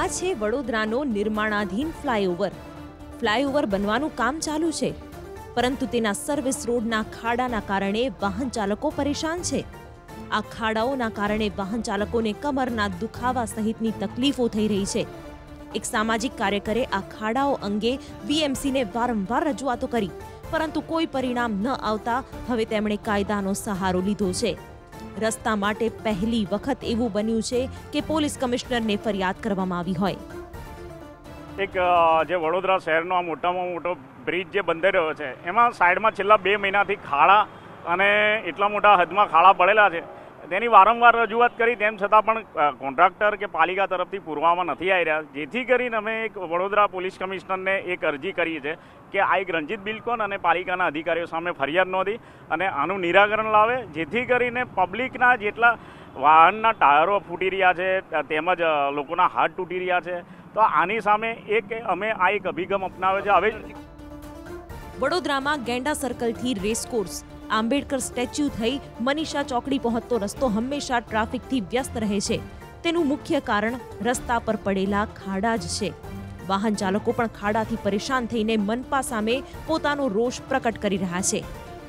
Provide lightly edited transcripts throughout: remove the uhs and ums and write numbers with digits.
આ છે વડોદરાનો નિર્માણાધીન flyover. Flyover બનવાનું કામ ચાલુ છે, પરંતુ તેના સર્વિસ રોડના ખાડાના કારણે વાહન ચાલકો પરેશાન છે. આ ખાડાઓના કારણે વાહન ચાલકોને કમરના દુખાવા સહિતની તકલીફો થઈ રહી છે. એક સામાજિક કાર્યકરે આ ખાડાઓ અંગે બીએમસીને વારંવાર રજૂઆતો કરી, પરંતુ કોઈ પરિણામ ન આવતા હવે તેમણે કાયદાનો સહારો લીધો છે. રસ્તા માટે પહેલી વખત એવું બન્યું છે કે પોલીસ કમિશનરને ફરિયાદ કરવામાં આવી હોય. એક જે વડોદરા શહેરનો આ મોટામાં મોટો બ્રિજ જે બંધાઈ રહ્યો છે, એમાં સાઈડમાં છેલ્લા 2 મહિનાથી ખાડા અને એટલા મોટા હદમાં ખાડા પડેલા છે. તેની વારંવાર રજૂઆત કરી, તેમ છતાં પણ કોન્ટ્રાક્ટર કે પાલિકા તરફથી પૂરવામાં નથી આવી રહ્યા. જેથી કરીને અમે એક વડોદરા પોલીસ કમિશનરને એક અરજી કરી છે કે આ એક રણજીત બિલ્કોન અને પાલિકાના અધિકારીઓ સામે ફરિયાદ નોંધી અને આનું નિરાકરણ લાવે, જેથી કરીને પબ્લિકના જેટલા વાહનના ટાયરો ફૂટી રહ્યા છે તેમજ લોકોના હાથ તૂટી રહ્યા છે, તો આની સામે અમે આ એક અભિગમ અપનાવ્યો છે. હવે વડોદરામાં ગેંડા સર્કલથી રેસકોર્સ, આંબેડકર સ્ટેચ્યુ થઈ મનીષા ચોકડી પહોંચતો રસ્તો હંમેશા ટ્રાફિકથી વ્યસ્ત રહે છે. તેનું મુખ્ય કારણ રસ્તા પર પડેલા ખાડા જ છે. વાહન ચાલકો પણ ખાડાથી પરેશાન થઈને મનપા સામે પોતાનો રોષ પ્રકટ કરી રહ્યા છે.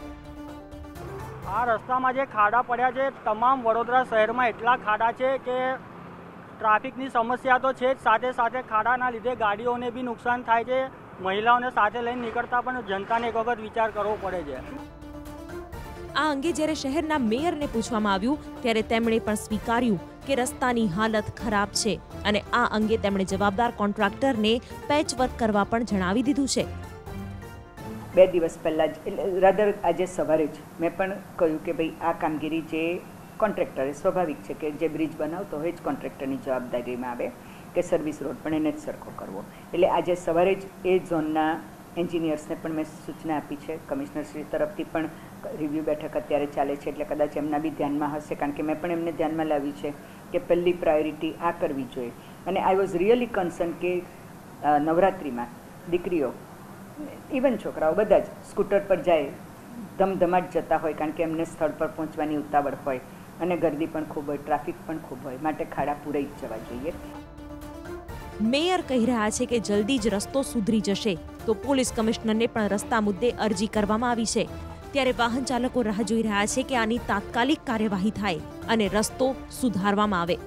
આ રસ્તામાં જે ખાડા પડ્યા છે, તમામ વડોદરા શહેરમાં એટલા ખાડા છે કે ટ્રાફિકની સમસ્યા તો છે જ, સાથે સાથે ખાડાના લીધે ગાડીઓને બી નુકસાન થાય છે. મહિલાઓને સાથે લઈને નીકળતા પણ જનતાને એક વખત વિચાર કરવો પડે છે. આ અંગે જ્યારે શહેરના મેયરને પૂછવામાં આવ્યું ત્યારે તેમણે પણ સ્વીકાર્યું કે રસ્તાની હાલત ખરાબ છે અને આ અંગે તેમણે જવાબદાર કોન્ટ્રાક્ટરને પેચવર્ક કરવા પણ જણાવી દીધું છે. 2 દિવસ પહેલાં જ રાધર આજે સવારે જ મેં પણ કહ્યું કે ભાઈ આ કામગીરી જે કોન્ટ્રાક્ટરે, સ્વાભાવિક છે કે જે બ્રિજ બનાવતો હોય જ કોન્ટ્રાક્ટરની જવાબદારીમાં આવે કે સર્વિસ રોડ પણ એને જ સરખો કરવો. એટલે આજે સવારે જ એ ઝોનના એન્જિનિયર્સને પણ મેં સૂચના આપી છે. કમિશનરશ્રી તરફથી પણ રિવ્યૂ બેઠક અત્યારે ચાલે છે, એટલે કદાચ એમના બી ધ્યાનમાં હશે, કારણ કે મેં પણ એમને ધ્યાનમાં લાવી છે કે પહેલી પ્રાયોરિટી આ કરવી જોઈએ. અને આઈ વોઝ રિયલી કન્સર્ન કે નવરાત્રિમાં દીકરીઓ, ઇવન છોકરાઓ બધા જ સ્કૂટર પર જાય, ધમધમાટ જતા હોય, કારણ કે એમને સ્થળ પર પહોંચવાની ઉતાવળ હોય અને ગર્દી પણ ખૂબ હોય, ટ્રાફિક પણ ખૂબ હોય, માટે ખાડા પૂરાઈ જ જવા જોઈએ. મેયર કહી રહ્યા છે કે જલ્દી જ રસ્તો સુધરી જશે, તો પોલીસ કમિશનરને પણ રસ્તા મુદ્દે અરજી કરવામાં આવી છે. ત્યારે વાહન ચાલકો રાહ જોઈ રહ્યા છે કે આની તાત્કાલિક કાર્યવાહી થાય અને રસ્તો સુધારવામાં આવે.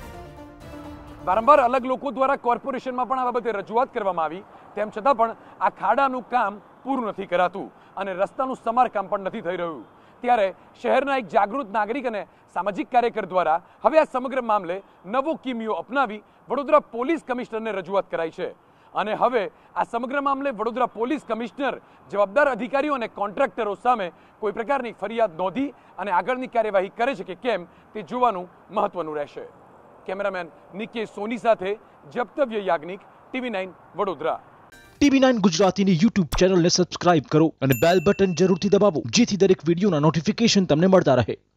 વારંવાર અલગ લોકો દ્વારા કોર્પોરેશનમાં પણ આ બાબતે રજૂઆત કરવામાં આવી, તેમ છતાં પણ આ ખાડાનું કામ પૂરું નથી કરાતું અને રસ્તાનું સમારકામ પણ નથી થઈ રહ્યું. ત્યારે શહેરના એક જાગૃત નાગરિક અને સામાજિક કાર્યકર દ્વારા હવે આ સમગ્ર મામલે નવો કિમિયો અપનાવી વડોદરા પોલીસ કમિશનરને રજૂઆત કરાઈ છે. અને હવે આ સમગ્ર મામલે વડોદરા પોલીસ કમિશનર જવાબદાર અધિકારીઓ અને કોન્ટ્રાક્ટરો સામે કોઈ પ્રકારની ફરિયાદ નોંધી અને આગળની કાર્યવાહી કરે છે કે કેમ તે જોવાનું મહત્વનું રહેશે. કેમેરામેન નિકેશ સોની સાથે જપ્તવ્ય યાજ્ઞિક, TV9 વડોદરા. TV9 ગુજરાતીની YouTube ચેનલને સબસ્ક્રાઇબ કરો અને બેલ બટન જરૂરથી દબાવો, જેથી દરેક વિડીયોના નોટિફિકેશન તમને મળતા રહે.